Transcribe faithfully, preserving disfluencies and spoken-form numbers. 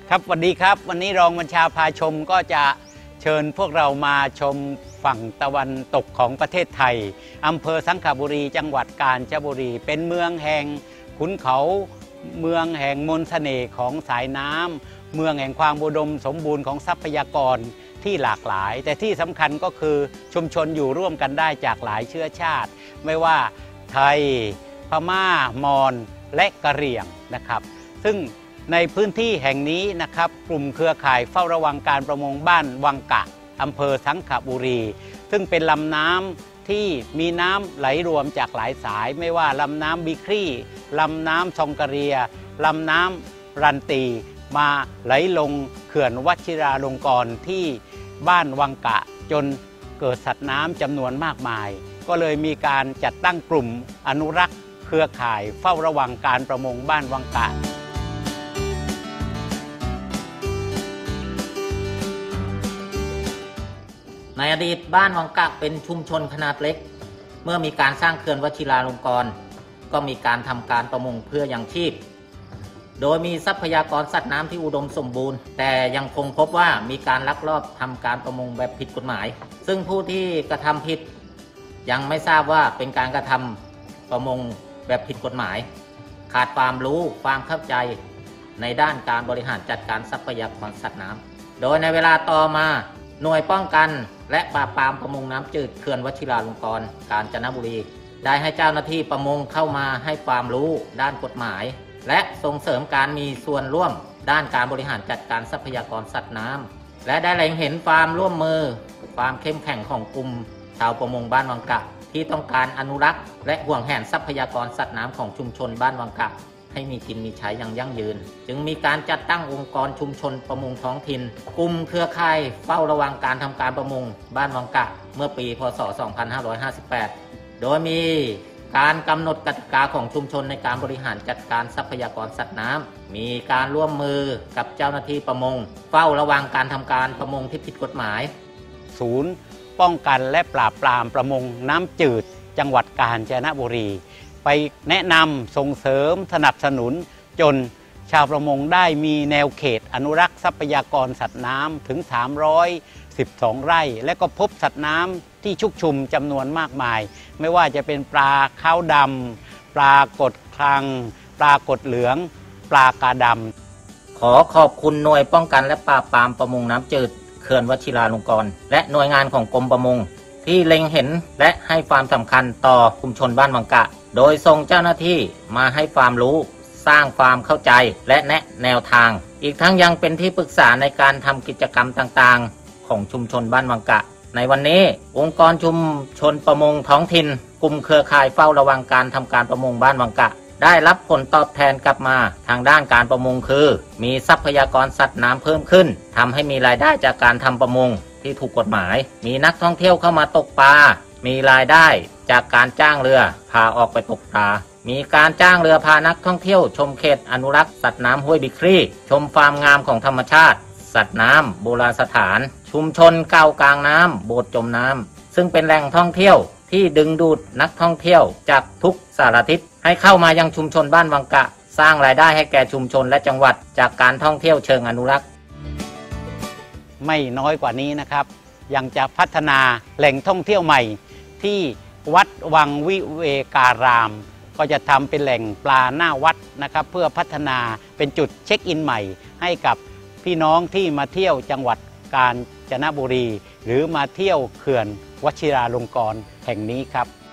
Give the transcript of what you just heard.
ครับสวัสดีครับวันนี้รองบัญชาพาชมก็จะเชิญพวกเรามาชมฝั่งตะวันตกของประเทศไทยอำเภอสังขบุรีจังหวัดกาญจนบุรีเป็นเมืองแห่งขุนเขาเมืองแห่งมนต์เสน่ห์ของสายน้ำเมืองแห่งความอุดมสมบูรณ์ของทรัพยากรที่หลากหลายแต่ที่สำคัญก็คือชุมชนอยู่ร่วมกันได้จากหลายเชื้อชาติไม่ว่าไทยพม่ามอญและกะเหรี่ยงนะครับซึ่งในพื้นที่แห่งนี้นะครับกลุ่มเครือข่ายเฝ้าระวังการประมงบ้านวังกะอำเภอสังขบุรีซึ่งเป็นลำน้ำที่มีน้ำไหลรวมจากหลายสายไม่ว่าลำน้ำบิครี่ลำน้ำซองกะเรียลำน้ำรันตีมาไหลลงเขื่อนวชิราลงกรณ์ที่บ้านวังกะจนเกิดสัตว์น้ำจำนวนมากมายก็เลยมีการจัดตั้งกลุ่มอนุรักษ์เครือข่ายเฝ้าระวังการประมงบ้านวังกะในอดีตบ้านวังกะเป็นชุมชนขนาดเล็กเมื่อมีการสร้างเขื่อนวชิราลงกรณ์ก็มีการทำการประมงเพื่อยังชีพโดยมีทรัพยากรสัตว์น้ำที่อุดมสมบูรณ์แต่ยังคงพบว่ามีการลักลอบทำการประมงแบบผิดกฎหมายซึ่งผู้ที่กระทำผิดยังไม่ทราบว่าเป็นการกระทำประมงแบบผิดกฎหมายขาดความรู้ความเข้าใจในด้านการบริหารจัดการทรัพยากรสัตว์น้ำโดยในเวลาต่อมาหน่วยป้องกันและปราบปรามประมงน้ำจืดเขื่อนวชิราลงกรณ์กาญจนบุรีได้ให้เจ้าหน้าที่ประมงเข้ามาให้ความรู้ด้านกฎหมายและส่งเสริมการมีส่วนร่วมด้านการบริหารจัดการทรัพยากรสัตว์น้ำและได้เล็งเห็นความร่วมมือความเข้มแข็งของกลุ่มชาวประมงบ้านวังกะที่ต้องการอนุรักษ์และห่วงแหนทรัพยากรสัตว์น้ำของชุมชนบ้านวังกะให้มีกินมีใช้อย่างยั่งยืนจึงมีการจัดตั้งองค์กรชุมชนประมงท้องถิ่นกลุ่มเครือข่ายเฝ้าระวังการทำการประมงบ้านวังกะเมื่อปีพ.ศ. สองพันห้าร้อยห้าสิบแปดโดยมีการกำหนดกติกาของชุมชนในการบริหารจัดการทรัพยากรสัตว์น้ำมีการร่วมมือกับเจ้าหน้าที่ประมงเฝ้าระวังการทำการประมงที่ผิดกฎหมายศูนย์ป้องกันและปราบปรามประมงน้ำจืดจังหวัดกาญจนบุรีไปแนะนำส่งเสริมสนับสนุนจนชาวประมงได้มีแนวเขตอนุรักษ์ทรัพยากรสัตว์น้ำถึงสามร้อยสิบสองไร่และก็พบสัตว์น้ำที่ชุกชุมจำนวนมากมายไม่ว่าจะเป็นปลาขาวดำปลากดคลังปลากดเหลืองปลากาดำขอขอบคุณหน่วยป้องกันและปราบปรามประมงน้ำจืดเขื่อนวชิราลงกรณ์และหน่วยงานของกรมประมงที่เล็งเห็นและให้ความสำคัญต่อชุมชนบ้านวังกะโดยส่งเจ้าหน้าที่มาให้ความรู้สร้างความเข้าใจและแนะแนวทางอีกทั้งยังเป็นที่ปรึกษาในการทำกิจกรรมต่างๆของชุมชนบ้านวังกะในวันนี้องค์กรชุมชนประมงท้องถิ่นกลุ่มเครือข่ายเฝ้าระวังการทำการประมงบ้านวังกะได้รับผลตอบแทนกลับมาทางด้านการประมงคือมีทรัพยากรสัตว์น้ำเพิ่มขึ้นทำให้มีรายได้จากการทำประมงที่ถูกกฎหมายมีนักท่องเที่ยวเข้ามาตกปลามีรายได้จากการจ้างเรือพาออกไปตกปลามีการจ้างเรือพานักท่องเที่ยวชมเขตอนุรักษ์สัตว์น้ำห้วยบิครี่ชมฟาร์มงามของธรรมชาติสัตว์น้ำโบราณสถานชุมชนเก่ากลางน้ำโบสถ์จมน้ำซึ่งเป็นแหล่งท่องเที่ยวที่ดึงดูดนักท่องเที่ยวจากทุกสารทิศให้เข้ามายังชุมชนบ้านวังกะสร้างรายได้ให้แก่ชุมชนและจังหวัดจากการท่องเที่ยวเชิงอนุรักษ์ไม่น้อยกว่านี้นะครับยังจะพัฒนาแหล่งท่องเที่ยวใหม่ที่วัดวังวิเวการามก็จะทำเป็นแหล่งปลาหน้าวัดนะครับเพื่อพัฒนาเป็นจุดเช็คอินใหม่ให้กับพี่น้องที่มาเที่ยวจังหวัดกาญจนบุรีหรือมาเที่ยวเขื่อนวชิราลงกรณ์แห่งนี้ครับ